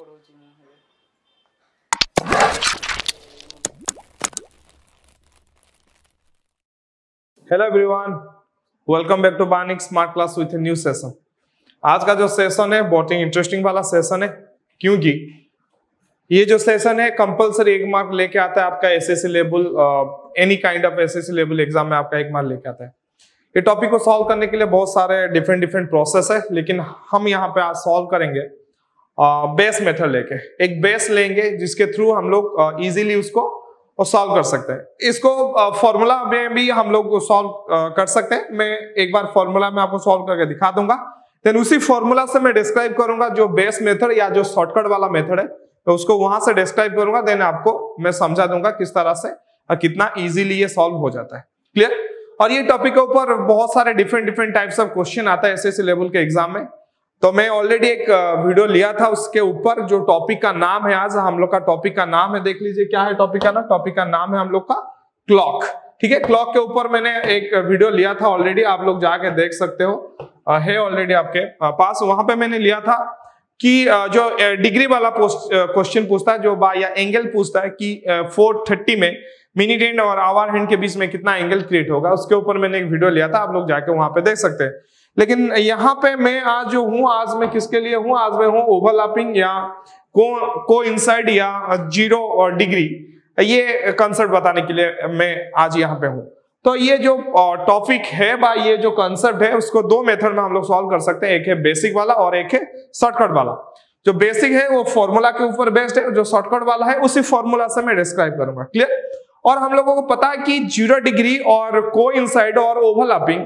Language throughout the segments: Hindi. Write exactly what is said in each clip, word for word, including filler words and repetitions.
Hello everyone, welcome back to Banik smart class with new session. आज का जो सेशन है बहुत ही इंटरेस्टिंग वाला सेशन है, क्योंकि ये जो सेशन है कंपलसरी एक मार्क लेके आता है आपका SSC level, any kind of SSC level exam में आपका एक मार्क लेके आता है। ये टॉपिक को सॉल्व करने के लिए बहुत सारे डिफरेंट डिफरेंट प्रोसेस है, लेकिन हम यहाँ पे आज सॉल्व करेंगे बेस मेथड लेके। एक बेस लेंगे जिसके थ्रू हम लोग इजीली उसको और सॉल्व कर सकते हैं। इसको फॉर्मूला में भी हम लोग सॉल्व कर सकते हैं। मैं एक बार फॉर्मूला में आपको सॉल्व करके दिखा दूंगा, देन उसी फॉर्मूला से मैं डिस्क्राइब करूंगा जो बेस मेथड या जो शॉर्टकट वाला मेथड है, तो उसको वहां से डिस्क्राइब करूंगा, देन आपको मैं समझा दूंगा किस तरह से और कितना इजीली ये सॉल्व हो जाता है। क्लियर? और ये टॉपिक के ऊपर बहुत सारे different different types of question आता है एसएससी लेवल के एग्जाम में। तो मैं ऑलरेडी एक वीडियो लिया था उसके ऊपर, जो टॉपिक का नाम है, आज हम लोग का टॉपिक का नाम है, देख लीजिए क्या है टॉपिक का नाम। टॉपिक का नाम है हम लोग का क्लॉक। ठीक है, क्लॉक के ऊपर मैंने एक वीडियो लिया था ऑलरेडी, आप लोग जाके देख सकते हो, है ऑलरेडी आपके पास। वहां पे मैंने लिया था कि जो डिग्री वाला क्वेश्चन पूछता है, जो बाय या एंगल पूछता है कि फोर थर्टी में मिनट हैंड और आवर हैंड के बीच में कितना एंगल क्रिएट होगा, उसके ऊपर मैंने एक वीडियो लिया था, आप लोग जाके वहां पे देख सकते हैं। लेकिन यहाँ पे मैं आज जो हूँ, आज मैं किसके लिए हूँ, आज मैं हूँ ओवरलैपिंग या को को इनसाइड या जीरो और डिग्री, ये कंसेप्ट बताने के लिए मैं आज यहाँ पे हूँ। तो ये जो टॉपिक है बा, ये जो कंसेप्ट है, उसको दो मेथड में हम लोग सॉल्व कर सकते हैं। एक है बेसिक वाला और एक है शॉर्टकट वाला। जो बेसिक है वो फॉर्मूला के ऊपर बेस्ड है, जो शॉर्टकट वाला है उसी फॉर्मूला से मैं डिस्क्राइब करूंगा। क्लियर? और हम लोगों को पता है कि जीरो डिग्री और को इनसाइड और ओवरलैपिंग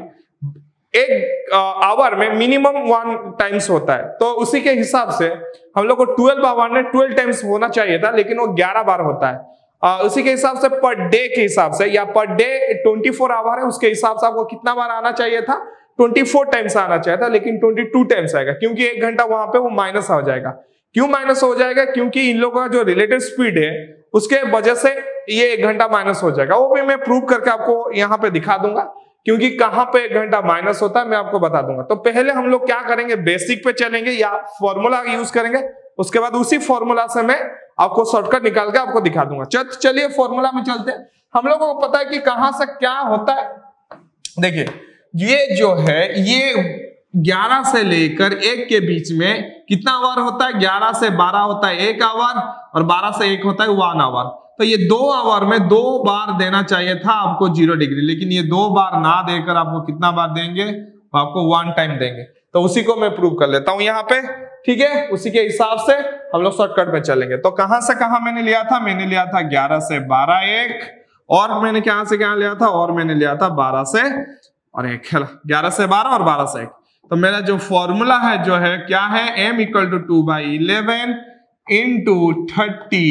एक आवर में मिनिमम वन टाइम्स होता है। तो उसी के हिसाब से हम लोग को ट्वेल्व आवर में ट्वेल्व टाइम्स होना चाहिए था, लेकिन वो ग्यारह बार होता है। आ, उसी के हिसाब से पर डे के हिसाब से, या पर डे चौबीस आवर है, उसके हिसाब से आपको कितना बार आना चाहिए था, चौबीस टाइम्स आना चाहिए था, लेकिन बाईस टाइम्स आएगा, क्योंकि एक घंटा वहां पे वो माइनस हो जाएगा। क्यों माइनस हो जाएगा? क्योंकि इन लोगों का जो रिलेटिव स्पीड है उसके वजह से ये एक घंटा माइनस हो जाएगा। वो भी मैं प्रूव करके आपको यहाँ पे दिखा दूंगा, क्योंकि कहां पे एक घंटा माइनस होता है मैं आपको बता दूंगा। तो पहले हम लोग क्या करेंगे, बेसिक पे चलेंगे या फॉर्मूला यूज करेंगे, उसके बाद उसी फॉर्मूला से मैं आपको शॉर्टकट निकाल के आपको दिखा दूंगा। चल चलिए फॉर्मूला में चलते हैं। हम लोगों को पता है कि कहां से क्या होता है। देखिए, ये जो है ये ग्यारह से लेकर एक के बीच में कितना आवर होता है, ग्यारह से बारह होता है एक आवर, और बारह से एक होता है वन आवर। तो ये दो आवर में दो बार देना चाहिए था आपको जीरो डिग्री, लेकिन ये दो बार ना देकर आपको कितना बार देंगे, आपको वन टाइम देंगे। तो उसी को मैं प्रूव कर लेता हूं यहाँ पे। ठीक है, उसी के हिसाब से हम लोग शॉर्टकट में चलेंगे। तो कहां से कहां मैंने लिया था, मैंने लिया था ग्यारह से बारह एक, और मैंने कहां से कहां लिया था, और मैंने लिया था बारह से और एक, ग्यारह से बारह और बारह से एक। तो मेरा जो फॉर्मूला है जो है क्या है, M equal to two by eleven into thirty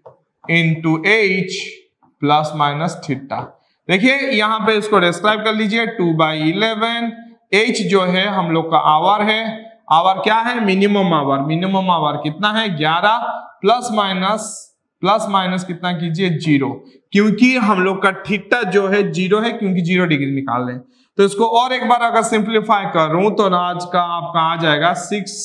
into H plus minus theta. देखिए यहाँ पे इसको डिस्क्राइब कर लीजिए, टू बाई इलेवन, एच जो है हम लोग का आवर है, आवर क्या है, मिनिमम आवर। मिनिमम आवर कितना है, ग्यारह, प्लस माइनस प्लस माइनस कितना कीजिए, जीरो, क्योंकि हम लोग का थीटा जो है जीरो है, क्योंकि जीरो डिग्री निकाल रहे हैं। तो इसको और एक बार अगर सिंप्लीफाई करूं तो आज का आपका आ जाएगा सिक्स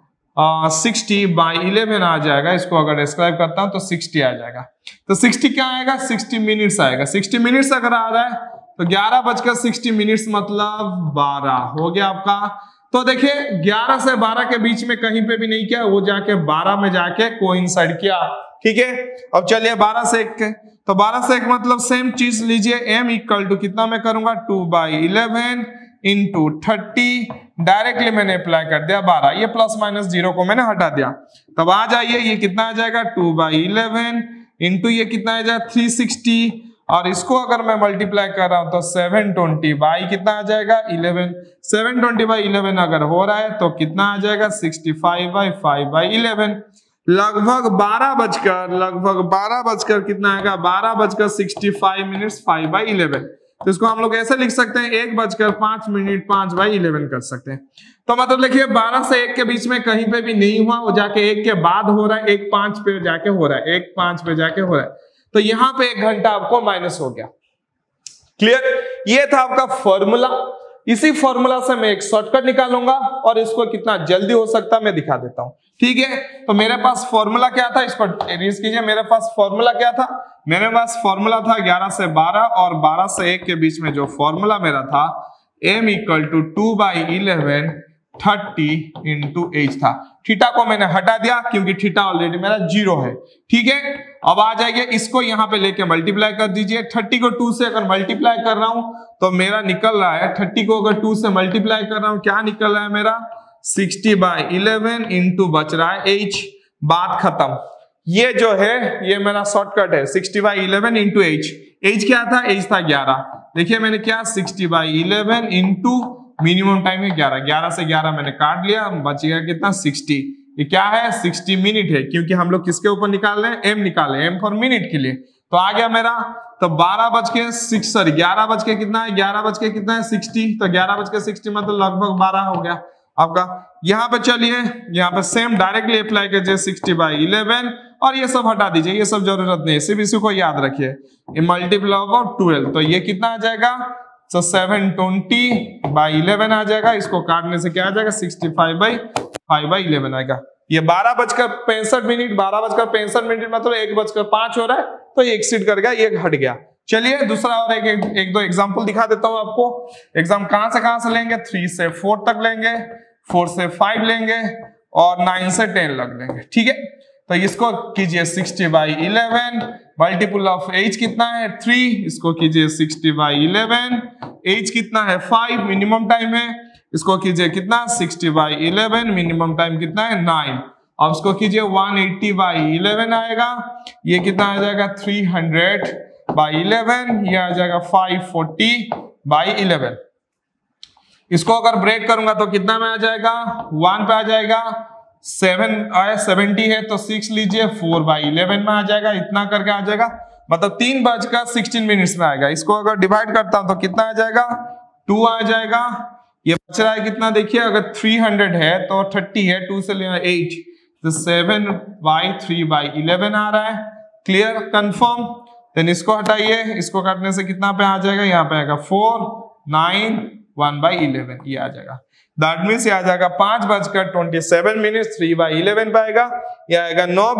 सिक्सटी बाई इलेवन आ जाएगा। इसको अगर डिस्क्राइब करता हूं तो सिक्सटी आ जाएगा। तो सिक्सटी क्या आएगा, सिक्सटी मिनट्स आएगा। सिक्सटी मिनट्स अगर आ रहा है तो ग्यारह बजकर सिक्सटी मिनट्स मतलब बारह हो गया आपका। तो देखिए ग्यारह से बारह के बीच में कहीं पे भी नहीं किया, वो जाके बारह में जाके कोइंसाइड किया। ठीक है, अब चलिए बारह से एक के, तो बारह से एक मतलब सेम चीज लीजिए, एम इक्वल टू कितना मैं करूंगा, two by eleven into thirty, directly मैंने अप्लाई कर दिया बारह, ये प्लस माइनस जीरो को मैंने हटा दिया। तब आ जाइए, ये कितना आ जाएगा, टू बाई इलेवन इंटू ये कितना आ जाएगा, थ्री सिक्सटी, और इसको अगर मैं मल्टीप्लाई कर रहा हूं तो सेवन ट्वेंटी बाई कितना आ जाएगा, eleven. Seven twenty by eleven अगर हो रहा है तो कितना आ जाएगा, sixty five by five by eleven. लगभग बारह बजकर लगभग बारह बजकर कितना आएगा, बारह बजकर sixty five minutes five by eleven. तो इसको हम लोग ऐसे लिख सकते हैं, एक बजकर पांच मिनट पांच बाई इलेवन कर सकते हैं। तो मतलब देखिए बारह से एक के बीच में कहीं पे भी नहीं हुआ, वो जाके एक के बाद हो रहा है, एक पांच पे जाके हो रहा है, एक पांच पे जाके हो रहा है। तो यहाँ पे एक घंटा आपको माइनस हो गया। क्लियर? ये था आपका फॉर्मूला। इसी फॉर्मूला से मैं एक शॉर्टकट निकालूंगा और इसको कितना जल्दी हो सकता है मैं दिखा देता हूं। ठीक है, तो मेरे पास फॉर्मूला क्या था, इसको एरेज कीजिए। मेरे पास फॉर्मूला क्या था, मेरे पास फॉर्मूला था ग्यारह से बारह और बारह से एक के बीच में जो फॉर्मूला मेरा था m equal to two by eleven thirty into H था। थीटा को मैंने हटा दिया क्योंकि थीटा ऑलरेडी मेरा जीरो है। ठीक है, अब आ जाइए इसको यहाँ पे लेके मल्टीप्लाई कर दीजिए। थर्टी को टू से अगर मल्टीप्लाई कर रहा हूं तो मेरा निकल रहा है, थर्टी को अगर टू से मल्टीप्लाई कर रहा हूं क्या निकल रहा है मेरा, सिक्सटी बाई इलेवन इंटू बच रहा है एच। बात खत्म। ये जो है ये मेरा शॉर्टकट है, sixty by eleven into H. H क्या था, एच था ग्यारह। देखिए मैंने क्या, sixty by eleven into minimum time है ग्यारह, ग्यारह से ग्यारह मैंने काट लिया, बच गया कितना, सिक्सटी। ये क्या है, सिक्सटी मिनट है, क्योंकि हम लोग किसके ऊपर निकाल रहे हैं, एम निकाल रहे हैं, एम फॉर मिनट के लिए। तो आ गया मेरा, तो बारह बज के सिक्स सॉरी ग्यारह बज के कितना है, ग्यारह बज के कितना है, सिक्सटी। तो ग्यारह बज के सिक्सटी मतलब लगभग बारह हो गया आपका। यहाँ पे चलिए, यहाँ पे सेम डायरेक्टली अप्लाई कीजिए, सिक्सटी बाई इलेवन, और ये सब हटा दीजिए, ये सब जरूरत नहीं है, सिर्फ इसी को याद रखिए, ये मल्टीप्लाई ऑफ ट्वेल्व। तो ये कितना आ जाएगा, तो सेवन ट्वेंटी बाई इलेवन आ जाएगा। इसको काटने से क्या आ जाएगा, sixty five by five by eleven आएगा। ये बारह बजकर पैंसठ मिनट, बारह बजकर पैंसठ मिनट मतलब एक बजकर पांच हो रहा है, तो ये एक्सीड कर गया, ये हट गया। चलिए दूसरा और एक, एक, एक दो एग्जाम्पल दिखा देता हूं आपको। एग्जाम कहां से कहां से लेंगे, थ्री से फोर तक लेंगे, फोर से फाइव लेंगे, और नाइन से टेन लग लेंगे। ठीक है, तो इसको कीजिए sixty by eleven, multiple of H कितना है, थ्री। इसको कीजिए सिक्सटी बाई इलेवन, एच कितना है, फाइव, मिनिमम टाइम है। इसको कीजिए कितना, sixty by eleven, minimum time कितना है, नाइन। अब इसको कीजिए वन एटी बाई इलेवन आएगा, ये कितना आ जाएगा, थ्री हंड्रेड बाई इलेवन, ये आ जाएगा फाइव फोर्टी बाई इलेवन। इसको अगर ब्रेक करूंगा तो कितना में आ जाएगा, वन पे आ जाएगा, सेवन आया सेवेंटी है तो सिक्स लीजिए, फोर बाई इलेवन में आ जाएगा, इतना करके आ जाएगा, मतलब तीन बजकर सिक्सटीन मिनट्स में आएगा। इसको अगर डिवाइड करता हूं तो कितना आ जाएगा, टू आ जाएगा। ये बच रहा है कितना, देखिए अगर थ्री हंड्रेड है तो थर्टी है, टू से लेना एट, तो seven by three by eleven आ रहा है। Clear, confirm. देन इसको हटाइए, इसको काटने से कितना पे आ जाएगा, यहाँ पे आएगा four, nine, one by eleven, ये आ जाएगा। दैट मीन्स ये आ जाएगा पांच बजकर twenty seven minute, three by eleven पे आएगा। ये आएगा नौ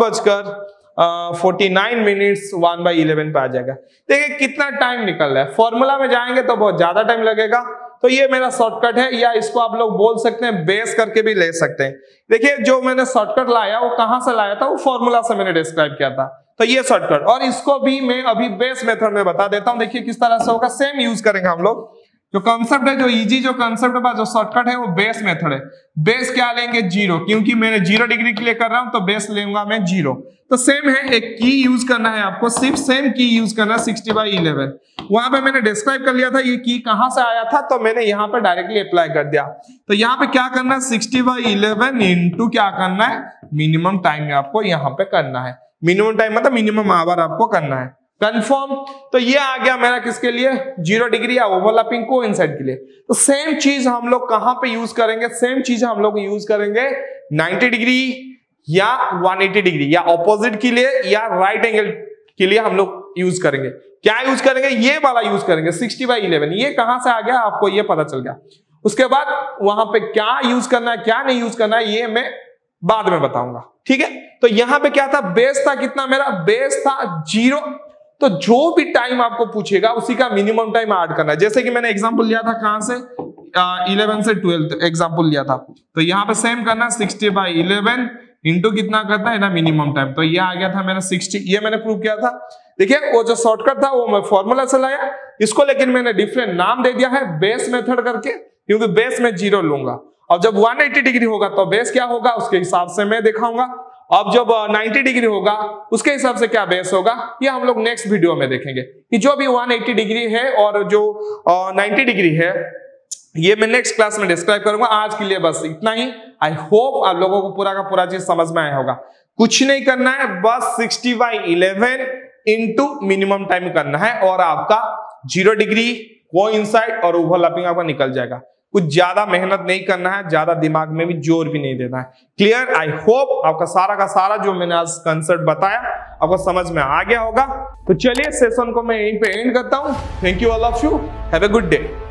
बजकर forty nine minutes, one by eleven पे आ जाएगा। देखिए कितना टाइम निकल रहा है। फॉर्मूला में जाएंगे तो बहुत ज्यादा टाइम लगेगा, तो ये मेरा शॉर्टकट है, या इसको आप लोग बोल सकते हैं बेस करके भी ले सकते हैं। देखिए जो मैंने शॉर्टकट लाया वो कहां से लाया था, वो फॉर्मूला से मैंने डिस्क्राइब किया था, तो ये शॉर्टकट। और इसको भी मैं अभी बेस मेथड में बता देता हूं, देखिए किस तरह से होगा। सेम यूज करेंगे हम लोग, जो कंसेप्ट है, जो इजी जो कंसेप्ट है, जो शॉर्टकट है, वो बेस मेथड है। बेस क्या लेंगे, जीरो, क्योंकि मैंने जीरो डिग्री के लिए कर रहा हूं तो बेस लेऊंगा मैं जीरो। तो सेम है, एक की यूज करना है आपको, सिर्फ सेम की यूज करना है, सिक्सटी बाई इलेवन। वहां पे मैंने डिस्क्राइब कर लिया था ये की कहां से आया था, तो मैंने यहाँ पे डायरेक्टली अप्लाई कर दिया। तो यहाँ पे क्या करना है, सिक्सटी बाई इलेवन इंटू क्या करना है, मिनिमम टाइम में आपको यहाँ पे करना है। मिनिमम टाइम मतलब मिनिमम आवर आपको करना है। कंफर्म। तो ये आ गया मेरा किसके लिए, जीरो डिग्री या ओवरलैपिंग कोइंसाइड के लिए। तो सेम चीज हम लोग कहां पे यूज करेंगे, सेम चीज हम लोग यूज करेंगे नाइंटी डिग्री या वन एटी डिग्री, या ऑपोजिट के लिए या राइट एंगल के लिए हम लोग यूज करेंगे। क्या यूज करेंगे, ये वाला यूज करेंगे, सिक्सटी बाई इलेवन। ये कहां से आ गया आपको ये पता चल गया। उसके बाद वहां पे क्या यूज करना है क्या नहीं यूज करना है ये मैं बाद में बताऊंगा। ठीक है, तो यहां पे क्या था, बेस था कितना, मेरा बेस था जीरो। तो जो भी टाइम आपको पूछेगा उसी का मिनिमम टाइम ऐड करना है। जैसे कि मैंने एग्जांपल लिया था कहां से, इलेवन से ट्वेल्व एग्जांपल लिया था, तो यहाँ पे सेम करना, सिक्सटी बाई इलेवन इंटू कितना करता है ना, मिनिमम टाइम। तो ये आ गया था मेरा सिक्सटी, ये मैंने प्रूव किया था। देखिए वो जो शॉर्टकट था वो मैं फॉर्मूला से लाया, इसको लेकिन मैंने डिफरेंट नाम दे दिया है बेस मेथड करके, क्योंकि बेस में जीरो लूंगा। अब जब वन एटी डिग्री होगा तो बेस क्या होगा उसके हिसाब से मैं दिखाऊंगा। अब जब नाइंटी डिग्री होगा उसके हिसाब से क्या बेस होगा, ये हम लोग नेक्स्ट वीडियो में देखेंगे कि जो भी वन एटी डिग्री है और जो नाइंटी डिग्री है ये मैं नेक्स्ट क्लास में डिस्क्राइब करूंगा। आज के लिए बस इतना ही। आई होप आप लोगों को पूरा का पूरा चीज समझ में आया होगा। कुछ नहीं करना है, बस sixty by eleven into minimum time करना है और आपका जीरो डिग्री कोइंसाइड और ओवरलैपिंग आपका निकल जाएगा। कुछ ज्यादा मेहनत नहीं करना है, ज्यादा दिमाग में भी जोर भी नहीं देना है। क्लियर? आई होप आपका सारा का सारा जो मैंने आज कंसेप्ट बताया आपको समझ में आ गया होगा। तो चलिए सेशन को मैं यहीं पे एंड करता हूं। Thank you all of you, have a good day.